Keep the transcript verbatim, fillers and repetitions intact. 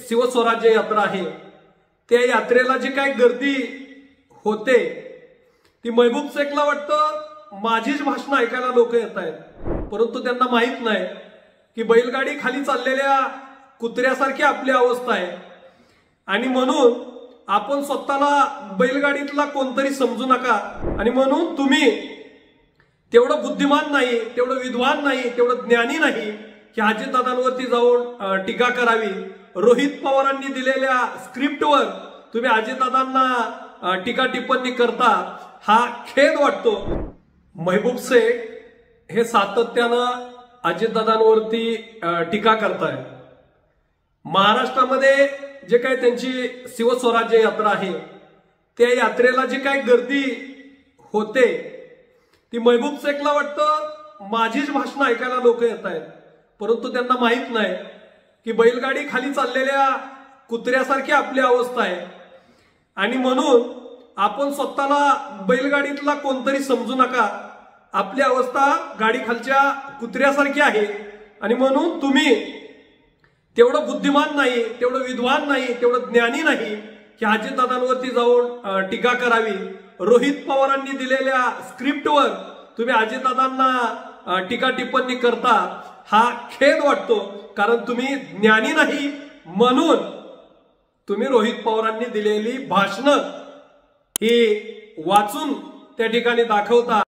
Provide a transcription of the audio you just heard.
शिवस्वराज्य यात्रा आहे त्या यात्रेला जी काय गर्दी होते ती महबूब शेखला वाटतं माझीच भाषण ऐकायला लोक येत आहेत, परंतु त्यांना माहित नाही की बैलगाडी खाली चाललेल्या कुत्र्यासारखी आपली अवस्था आहे आणि म्हणून आपण स्वतःला बैलगाडीतला कोणतरी समजू नका आणि म्हणून तुम्ही तेवढं बुद्धिमान नाही, तेवढं विद्वान नाही, तेवढं ज्ञानी नाही की अजितदादांवरती जाऊन टीका करावी। रोहित पवारांनी दिलेल्या स्क्रिप्टवर तुम्ही अजितदादांना टीका टिप्पणी करता, हा खेद वाटतो। महबूब शेख हे सातत्यानं अजितदादांवरती टीका करतायत। महाराष्ट्रामध्ये जे काही त्यांची शिवस्वराज्य यात्रा आहे त्या यात्रेला जी काही गर्दी होते ती महबूब शेखला वाटतं माझीच भाषण ऐकायला लोक येत आहेत, परंतु त्यांना माहित नाही की बैलगाडी खाली चाललेल्या कुत्र्यासारखी आपली अवस्था आहे आणि म्हणून आपण स्वतःला बैलगाडीतला कोणतरी समजू नका। आपली अवस्था गाडी खालच्या कुत्र्यासारखी आहे आणि म्हणून तुम्ही तेवढं बुद्धिमान नाही, तेवढं विद्वान नाही, तेवढं ज्ञानी नाही की अजितदादांवरती जाऊन टीका करावी। रोहित पवारांनी दिलेल्या स्क्रिप्टवर तुम्ही अजितदादांना टीका टिप्पणी करता, हा खेद वाटतो, कारण तुम्ही ज्ञानी नाही म्हणून तुम्ही रोहित पवारांनी दिलेली भाषणं ही वाचून त्या ठिकाणी दाखवता।